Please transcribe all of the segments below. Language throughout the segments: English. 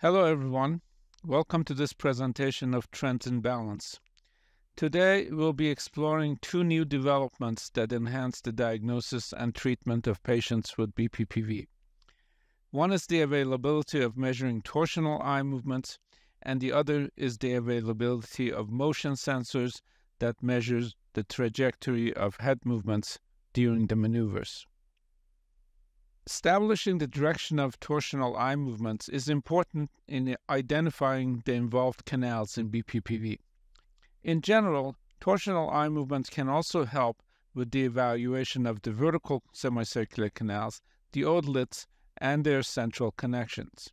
Hello everyone, welcome to this presentation of Trends in Balance. Today we'll be exploring two new developments that enhance the diagnosis and treatment of patients with BPPV. One is the availability of measuring torsional eye movements, and the other is the availability of motion sensors that measures the trajectory of head movements during the maneuvers. Establishing the direction of torsional eye movements is important in identifying the involved canals in BPPV. In general, torsional eye movements can also help with the evaluation of the vertical semicircular canals, the otoliths, and their central connections.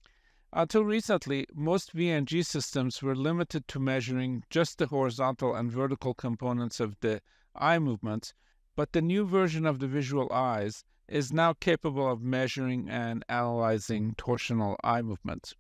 Until recently, most VNG systems were limited to measuring just the horizontal and vertical components of the eye movements, but the new version of the visual eyes is now capable of measuring and analyzing torsional eye movements.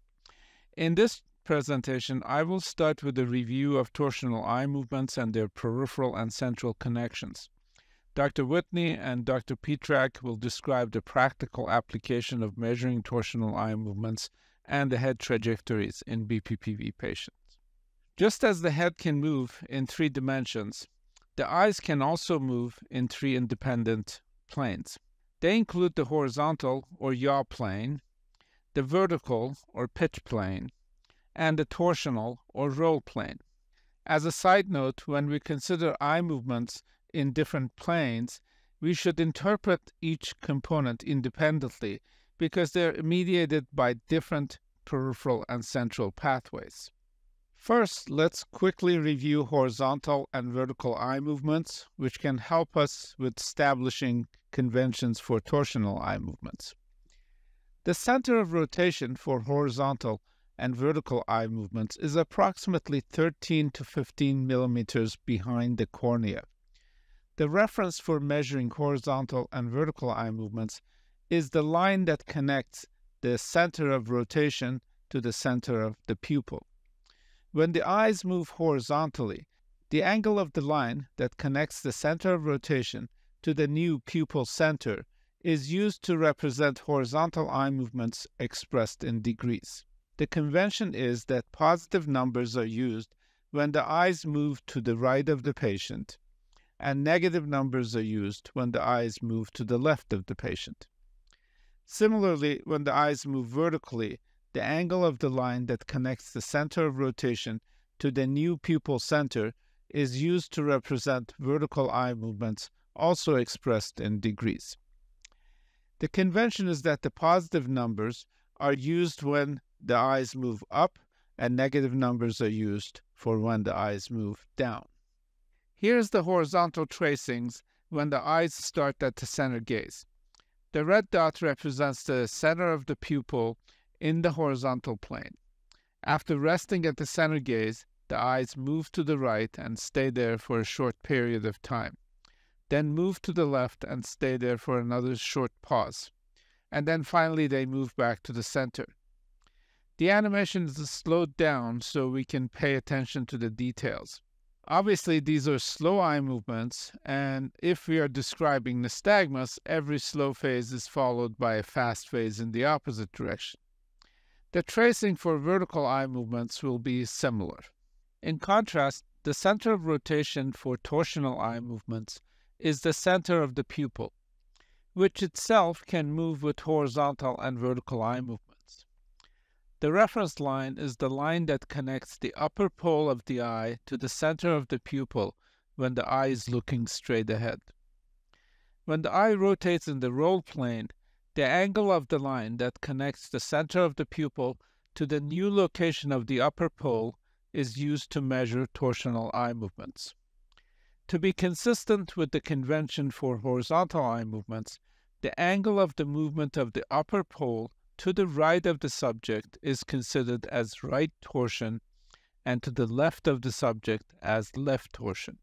In this presentation, I will start with a review of torsional eye movements and their peripheral and central connections. Dr. Whitney and Dr. Petrak will describe the practical application of measuring torsional eye movements and the head trajectories in BPPV patients. Just as the head can move in 3 dimensions, the eyes can also move in 3 independent planes. They include the horizontal or yaw plane, the vertical or pitch plane, and the torsional or roll plane. As a side note, when we consider eye movements in different planes, we should interpret each component independently because they're mediated by different peripheral and central pathways. First, let's quickly review horizontal and vertical eye movements, which can help us with establishing conventions for torsional eye movements. The center of rotation for horizontal and vertical eye movements is approximately 13 to 15 millimeters behind the cornea. The reference for measuring horizontal and vertical eye movements is the line that connects the center of rotation to the center of the pupil. When the eyes move horizontally, the angle of the line that connects the center of rotation to the new pupil center is used to represent horizontal eye movements expressed in degrees. The convention is that positive numbers are used when the eyes move to the right of the patient, and negative numbers are used when the eyes move to the left of the patient. Similarly, when the eyes move vertically, the angle of the line that connects the center of rotation to the new pupil center is used to represent vertical eye movements, also expressed in degrees. The convention is that the positive numbers are used when the eyes move up, and negative numbers are used for when the eyes move down. Here's the horizontal tracings when the eyes start at the center gaze. The red dot represents the center of the pupil in the horizontal plane. After resting at the center gaze, the eyes move to the right and stay there for a short period of time. Then move to the left and stay there for another short pause. And then finally they move back to the center. The animation is slowed down so we can pay attention to the details. Obviously, these are slow eye movements, and if we are describing nystagmus, every slow phase is followed by a fast phase in the opposite direction. The tracing for vertical eye movements will be similar. In contrast, the center of rotation for torsional eye movements is the center of the pupil, which itself can move with horizontal and vertical eye movements. The reference line is the line that connects the upper pole of the eye to the center of the pupil when the eye is looking straight ahead. When the eye rotates in the roll plane, the angle of the line that connects the center of the pupil to the new location of the upper pole is used to measure torsional eye movements. To be consistent with the convention for horizontal eye movements, the angle of the movement of the upper pole to the right of the subject is considered as right torsion, and to the left of the subject as left torsion.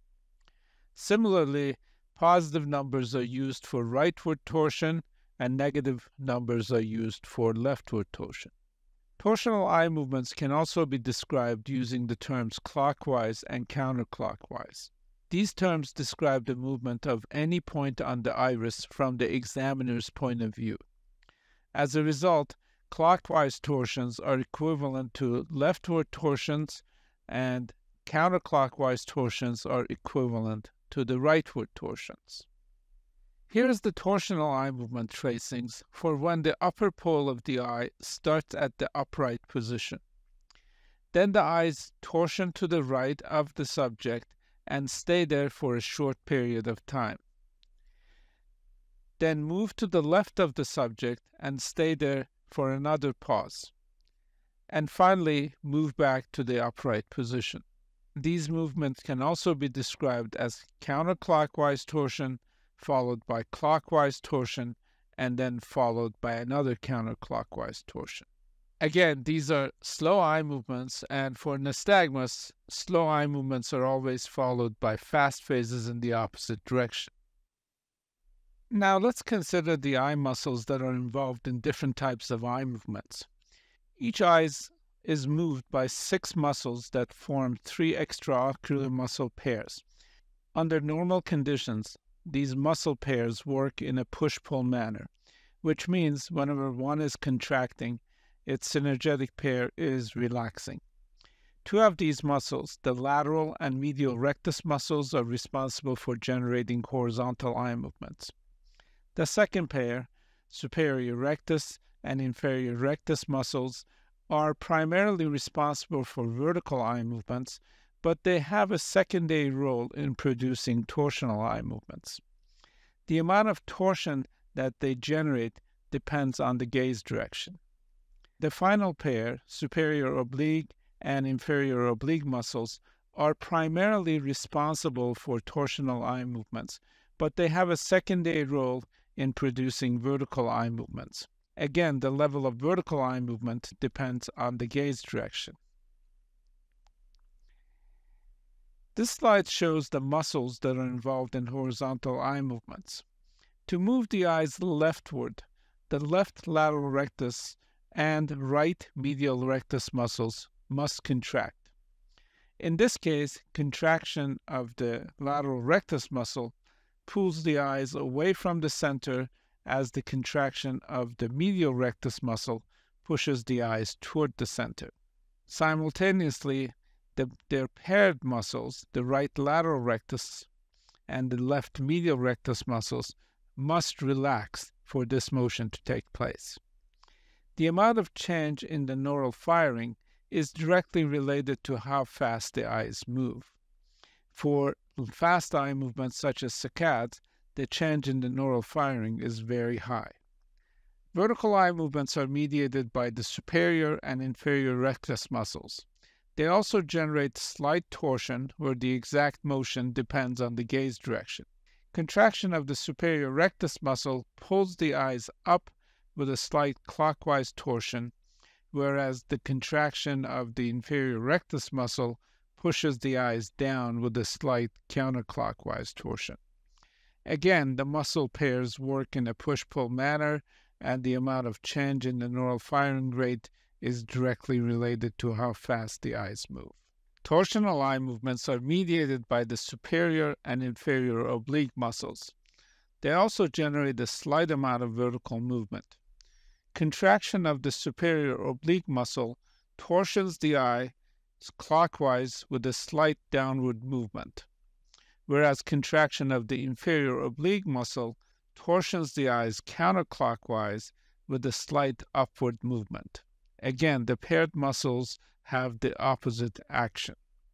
Similarly, positive numbers are used for rightward torsion, and negative numbers are used for leftward torsion. Torsional eye movements can also be described using the terms clockwise and counterclockwise. These terms describe the movement of any point on the iris from the examiner's point of view. As a result, clockwise torsions are equivalent to leftward torsions, and counterclockwise torsions are equivalent to the rightward torsions. Here is the torsional eye movement tracings for when the upper pole of the eye starts at the upright position. Then the eyes torsion to the right of the subject and stay there for a short period of time. Then move to the left of the subject and stay there for another pause. And finally, move back to the upright position. These movements can also be described as counterclockwise torsion, followed by clockwise torsion, and then followed by another counterclockwise torsion. Again, these are slow eye movements, and for nystagmus, slow eye movements are always followed by fast phases in the opposite direction. Now let's consider the eye muscles that are involved in different types of eye movements. Each eye is moved by 6 muscles that form 3 extraocular muscle pairs. Under normal conditions, these muscle pairs work in a push-pull manner, which means whenever one is contracting, its synergetic pair is relaxing. 2 of these muscles, the lateral and medial rectus muscles, are responsible for generating horizontal eye movements. The second pair, superior rectus and inferior rectus muscles, are primarily responsible for vertical eye movements, but they have a secondary role in producing torsional eye movements. The amount of torsion that they generate depends on the gaze direction. The final pair, superior oblique and inferior oblique muscles, are primarily responsible for torsional eye movements, but they have a secondary role in producing vertical eye movements. Again, the level of vertical eye movement depends on the gaze direction. This slide shows the muscles that are involved in horizontal eye movements. To move the eyes leftward, the left lateral rectus and right medial rectus muscles must contract. In this case, contraction of the lateral rectus muscle pulls the eyes away from the center as the contraction of the medial rectus muscle pushes the eyes toward the center. Simultaneously, their paired muscles, the right lateral rectus and the left medial rectus muscles, must relax for this motion to take place. The amount of change in the neural firing is directly related to how fast the eyes move. For fast eye movements such as saccades, the change in the neural firing is very high. Vertical eye movements are mediated by the superior and inferior rectus muscles. They also generate slight torsion where the exact motion depends on the gaze direction. Contraction of the superior rectus muscle pulls the eyes up with a slight clockwise torsion, whereas the contraction of the inferior rectus muscle pushes the eyes down with a slight counterclockwise torsion. Again, the muscle pairs work in a push-pull manner, and the amount of change in the neural firing rate is directly related to how fast the eyes move. Torsional eye movements are mediated by the superior and inferior oblique muscles. They also generate a slight amount of vertical movement. Contraction of the superior oblique muscle torsions the eye clockwise with a slight downward movement, whereas contraction of the inferior oblique muscle torsions the eyes counterclockwise with a slight upward movement. Again, the paired muscles have the opposite action.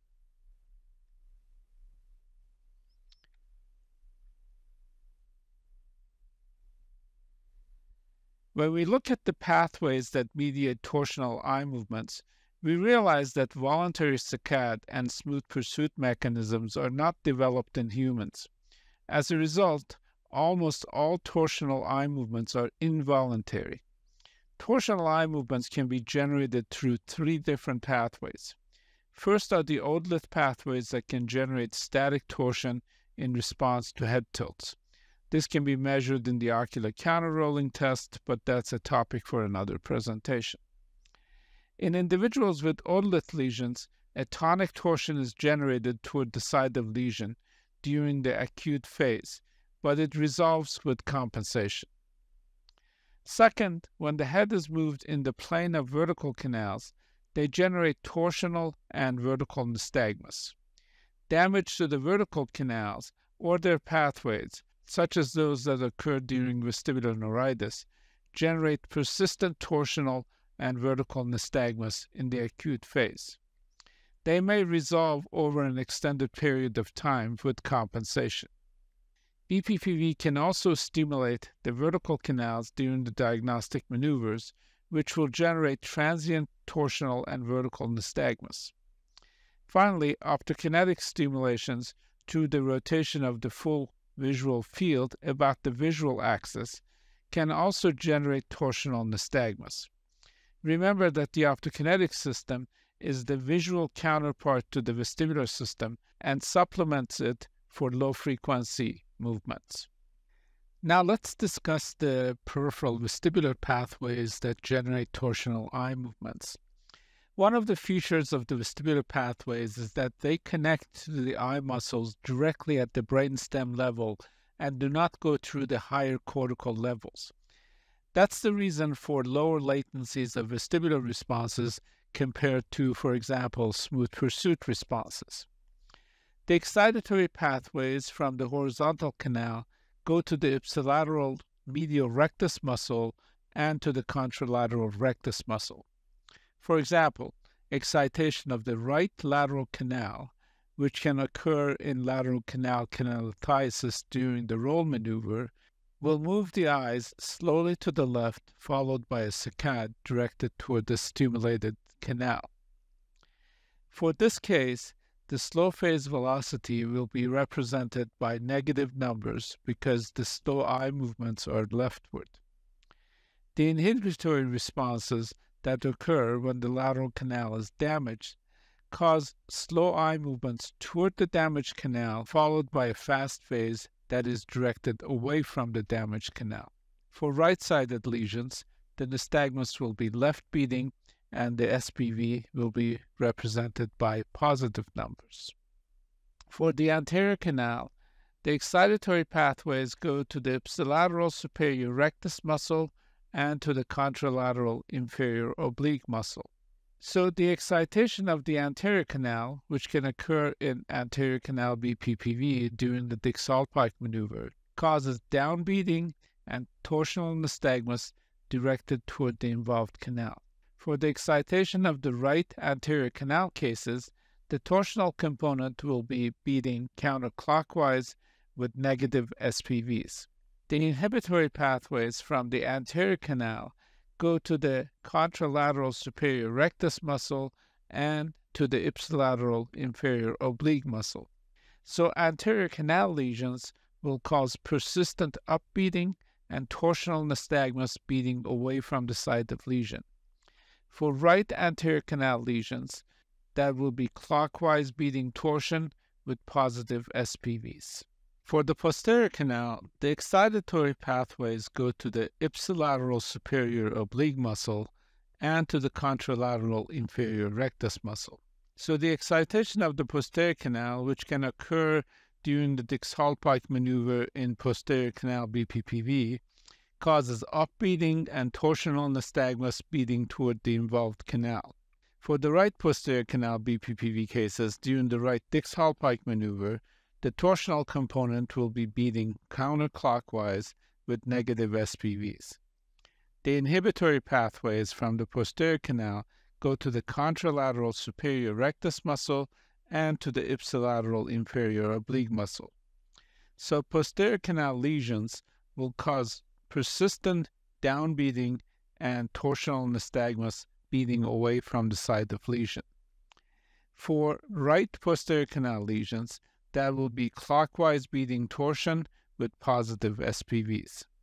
When we look at the pathways that mediate torsional eye movements, we realize that voluntary saccade and smooth pursuit mechanisms are not developed in humans. As a result, almost all torsional eye movements are involuntary. Torsional eye movements can be generated through 3 different pathways. First are the otolith pathways that can generate static torsion in response to head tilts. This can be measured in the ocular counter-rolling test, but that's a topic for another presentation. In individuals with otolith lesions, a tonic torsion is generated toward the side of lesion during the acute phase, but it resolves with compensation. Second, when the head is moved in the plane of vertical canals, they generate torsional and vertical nystagmus. Damage to the vertical canals or their pathways, such as those that occur during vestibular neuritis, generate persistent torsional and vertical nystagmus in the acute phase. They may resolve over an extended period of time with compensation. BPPV can also stimulate the vertical canals during the diagnostic maneuvers, which will generate transient torsional and vertical nystagmus. Finally, optokinetic stimulations through the rotation of the full visual field about the visual axis can also generate torsional nystagmus. Remember that the optokinetic system is the visual counterpart to the vestibular system and supplements it for low-frequency movements. Now let's discuss the peripheral vestibular pathways that generate torsional eye movements. One of the features of the vestibular pathways is that they connect to the eye muscles directly at the brainstem level and do not go through the higher cortical levels. That's the reason for lower latencies of vestibular responses compared to, for example, smooth pursuit responses. The excitatory pathways from the horizontal canal go to the ipsilateral medial rectus muscle and to the contralateral rectus muscle. For example, excitation of the right lateral canal, which can occur in lateral canal canalithiasis during the roll maneuver, will move the eyes slowly to the left, followed by a saccade directed toward the stimulated canal. For this case, the slow phase velocity will be represented by negative numbers because the slow eye movements are leftward. The inhibitory responses that occur when the lateral canal is damaged cause slow eye movements toward the damaged canal, followed by a fast phase that is directed away from the damaged canal. For right-sided lesions, the nystagmus will be left beating and the SPV will be represented by positive numbers. For the anterior canal, the excitatory pathways go to the ipsilateral superior rectus muscle and to the contralateral inferior oblique muscle. So the excitation of the anterior canal, which can occur in anterior canal BPPV during the Dix-Hallpike maneuver, causes downbeating and torsional nystagmus directed toward the involved canal. For the excitation of the right anterior canal cases, the torsional component will be beating counterclockwise with negative SPVs. The inhibitory pathways from the anterior canal go to the contralateral superior rectus muscle and to the ipsilateral inferior oblique muscle. So anterior canal lesions will cause persistent upbeating and torsional nystagmus beating away from the site of lesion. For right anterior canal lesions, that will be clockwise beating torsion with positive SPVs. For the posterior canal, the excitatory pathways go to the ipsilateral superior oblique muscle and to the contralateral inferior rectus muscle. So the excitation of the posterior canal, which can occur during the Dix-Hallpike maneuver in posterior canal BPPV, causes upbeating and torsional nystagmus beating toward the involved canal. For the right posterior canal BPPV cases during the right Dix-Hallpike maneuver, the torsional component will be beating counterclockwise with negative SPVs. The inhibitory pathways from the posterior canal go to the contralateral superior rectus muscle and to the ipsilateral inferior oblique muscle. So posterior canal lesions will cause persistent downbeating and torsional nystagmus beating away from the site of lesion. For right posterior canal lesions, that will be clockwise beating torsion with positive SPVs.